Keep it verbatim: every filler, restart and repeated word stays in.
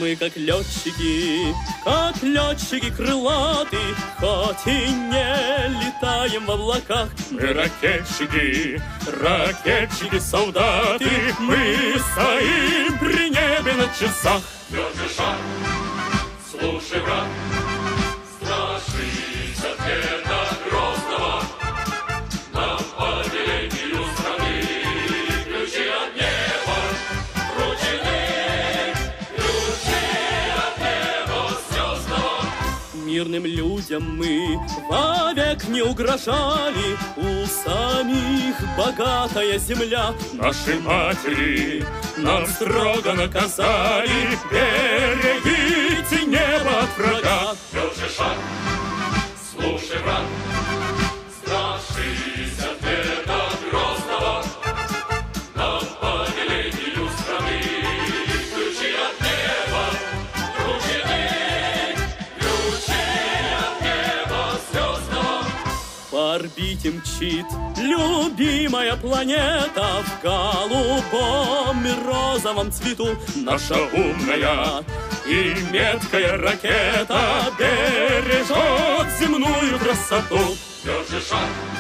Мы как летчики, как летчики крылатые, хоть и не летаем в облаках. Мы ракетчики, ракетчики, солдаты, мы стоим при небе на часах. Держи шаг, слушай, брат, страшись ответа грозного. Нам по делению страны ключи от неба вручены, ключи от неба звездного. Мирным людям мы вовек не угрожали, у самих богатая земля. Наши матери нам строго наказали: берегите небо от врага. Держи шаг, слушай, брат, страшись ответа грозного. Нам по делению страны ключи от неба вручены, ключи от неба звездного. По орбите мчит любимая планета в голубом и розовом цвету. Наша умная и меткая ракета бережет земную красоту. Держи шаг,